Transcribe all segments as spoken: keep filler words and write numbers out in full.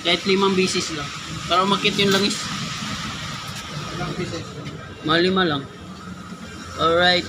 Kahit limang bisis lang. Para umakit yung langis. Ilang pieces? Mga lima lang. Alright.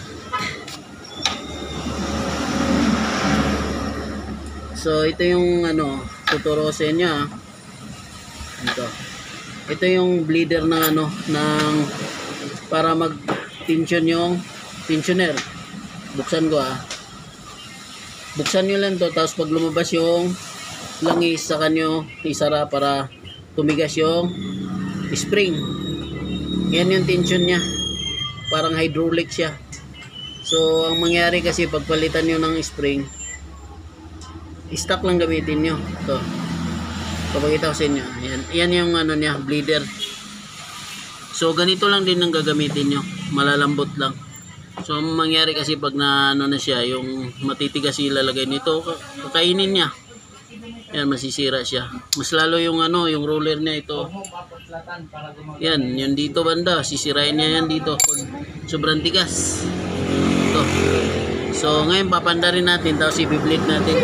So, ito yung ano, tuturo sa inyo ha. Ito. Ito yung bleeder ng ano, ng para mag-tension yung tensioner. Buksan ko ha. Buksan nyo lang to, tapos pag lumabas yung langis, saka nyo isara para tumigas yung spring. Yan yung tension nya. Parang hydraulic siya. So, ang mangyari kasi pagpalitan nyo ng spring, stock lang gamitin nyo. Ito. Papakita ko sa inyo. Yan, yan yung ano niya, bleeder. So, ganito lang din ang gagamitin nyo. Malalambot lang. So, ang mangyari kasi pag na ano na siya, yung matitigas ilalagay nito, kakainin niya. Yan, masisira siya. Mas lalo yung ano, yung roller niya ito. Yan, yun dito banda, sisirain niya yan dito pag sobrang tigas. Ito. So, ngayon papandarin natin, tapos i-bleed natin.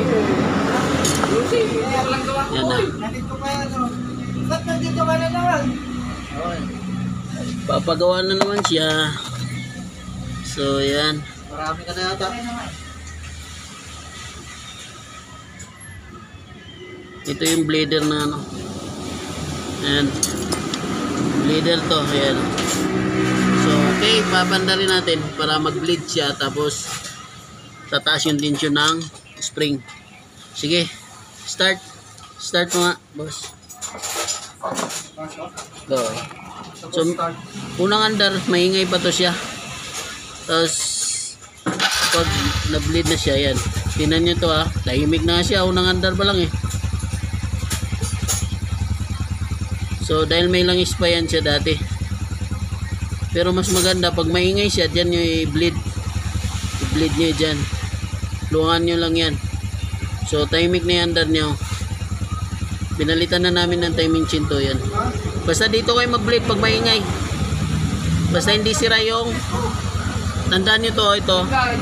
Yan na. Ba't nandito ka na naman? Papagawa na naman siya. So, yan. Marami ka na yata. Ito yung bleeder na ano. Ayan. Bleeder to. Ayan. So, okay. Papandarin natin para mag-bleed siya. Tapos, tataas yung tension ng spring. Sige. Start. Start mo nga, boss. Go. So, unang andar, maingay pa to siya. Tapos, pag na-bleed na siya, yan. Tinan nyo to ha. Tahimik na siya. Unang andar pa lang eh. So, dahil may langis pa yan siya dati. Pero mas maganda, pag maingay siya, dyan nyo i-bleed. I-bleed nyo dyan. Luangan nyo lang yan. So, timing na yan andar nyo. Pinalitan na namin ng timing chinto yan. Basta dito kayo mag-bleed pag maingay. Basta hindi sira yung... Tandaan nyo to, ito.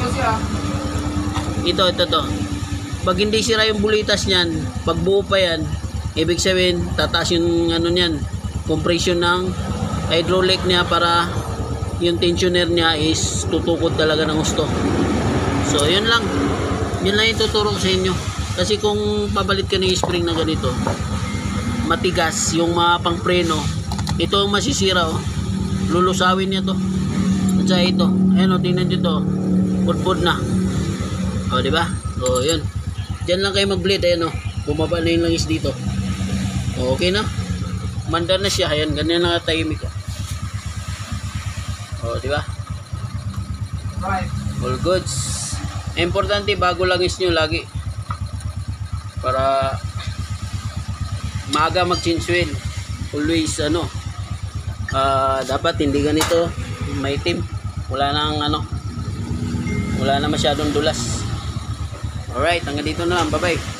Ito, ito, to. Pag hindi sira yung bulitas nyan, pag buo pa yan, ibig sabihin, tataas yung ano nyan, compression ng hydraulic niya para yung tensioner niya is tutukod talaga ng gusto. So, yun lang. Yun lang yung tuturo ko sa inyo. Kasi kung pabalit ka ng spring na ganito, matigas, yung mga pang preno, ito ang masisira, oh. Lulusawin niya to. At saka ito, ayun o, tingnan nyo to. Pudpud na. O, diba? O, yun. Diyan lang kayo mag-bleed, ayun o. Bumaba na yung langis dito. Okay na. Mandar na siya. Ayan, ganyan na tahimik ko. O, di ba? All goods. Importante, bago langis nyo lagi. Para maaga mag-change oil. Always, ano, uh, dapat hindi ganito maitim. Wala nang, ano, wala na masyadong dulas. Alright, hanggang dito na lang. Bye-bye.